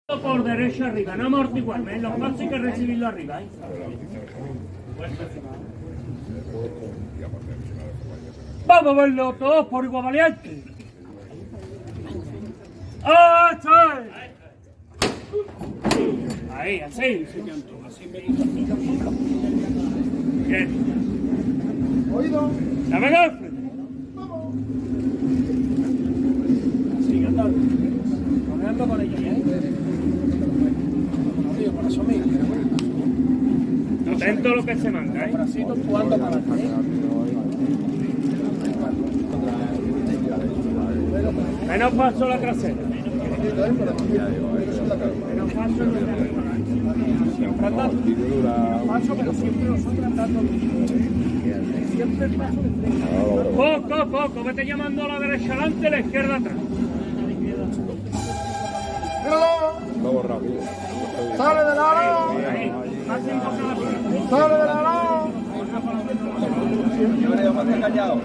Por derecha arriba, no amortiguarme, en los pasos hay que recibirlo arriba. Vamos a verlo todos por igual valiente. Ahí, así, bien. Oído. Dame golpe. Vamos. Sigue andando. Corriendo con ella, por eso mismo. Atento a lo que se manda, Bracito jugando para atrás. Menos paso la trasera. Menos paso en la siempre andando. Paso, pero siempre nosotros andando. Siempre el paso de frente. Poco. Vete llamando a la derecha adelante y a la izquierda atrás. Míralo. Vamos rápido. Sale de lado. Sale de lado. Yo creo que me he callado.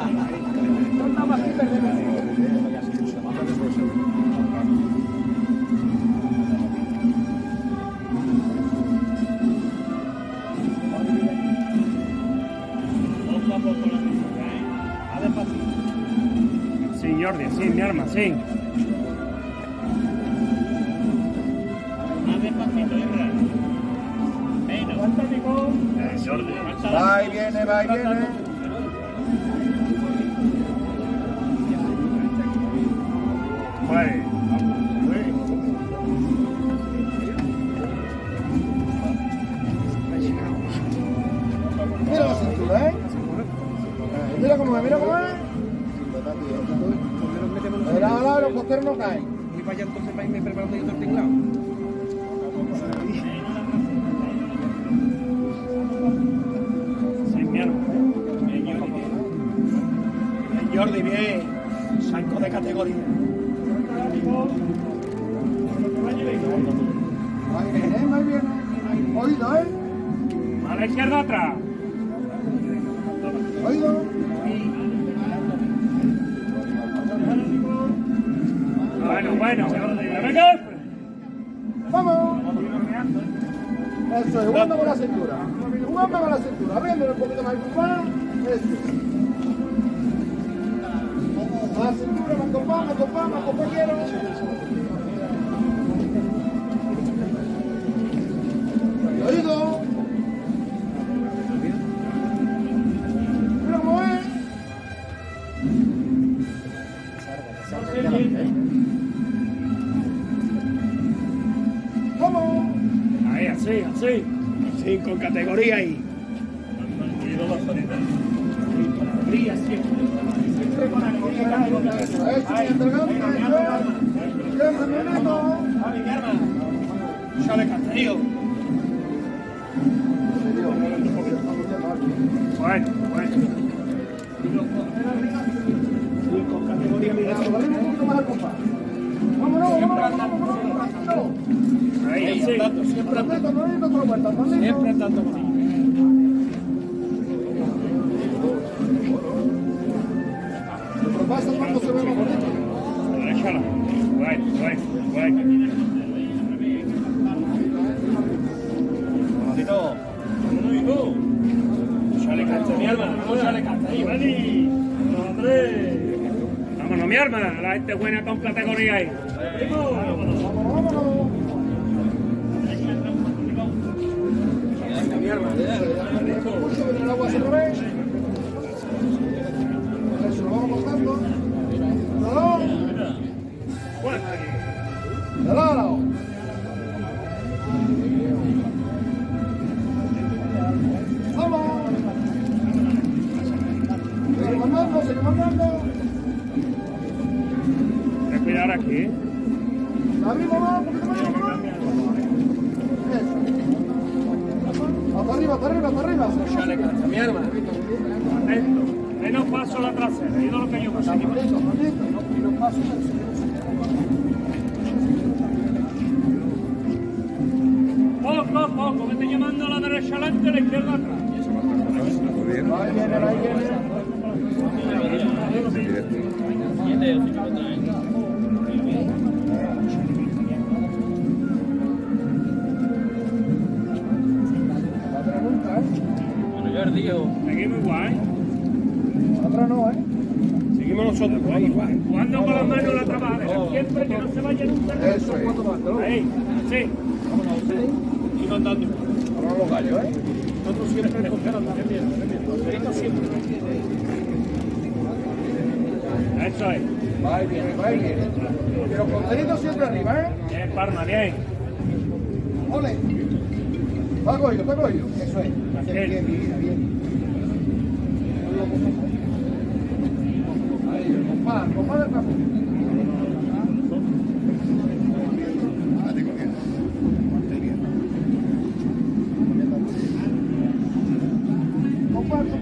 Sí, Jordi, sí, mi arma, sí. Va y viene. Mira la cintura, Mira cómo es. Mira, los costeros no caen. Y vaya entonces para irme preparando yo todo el tinglado. Jordi, bien, saco de categoría. Ahí viene. Oído, A la izquierda atrás. Oído. Bueno. ¡Venga! Vamos. Eso es, jugando con la cintura. Abriéndole un poquito más el compás. La cintura, más compás, quiero. Oído. Mira cómo es. Vamos. Ahí, así. Sí, con categoría ahí. Categoría siempre con alegría. Sale Castello. Bueno. Sí, con categoría mira. Vámonos. Ahí, siempre andando con ella. Pasa cuando se ve más bonito. Déjala. Bueno. Bonito. Sale canta, mi arma. Sale canta. Ahí, vale. ¡Hombre! Vámonos, mi arma. La gente buena con categoría ahí. Vámonos. Mi arma. Mucho que el agua se revés. Eso lo vamos cortando. De lado. Vamos. Sigue mandando. Ten cuidado aquí. Abrimos más, un poquito más. Hasta arriba. Sale canta, mi arma. Atento. Menos paso la trasera. Ido lo que yo consigo. Menos paso. Poco. Vete llamando a la derecha adelante y a la izquierda atrás. Ahí viene. Seguimos igual. Atrás no, ¿eh? Seguimos nosotros, igual. Jugando con las manos la trabada. Siempre que no se vaya nunca. Eso es. Ahí, sí. Y mandando. Ahora los gallos, ¿eh? Nosotros siempre escuchando. Nosotros siempre. Eso es. Va y viene, va y viene. Pero con deditos siempre arriba, ¿eh? Bien, Parma, bien. ¡Ole! Está cogido, está cogido. Eso es. Bien, bien, bien. Ahí, compás del campo. Compás.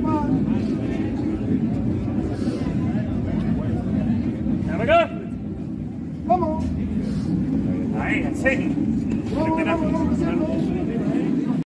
¿Vamos? Vamos. Ahí, así. Vamos, haciendo.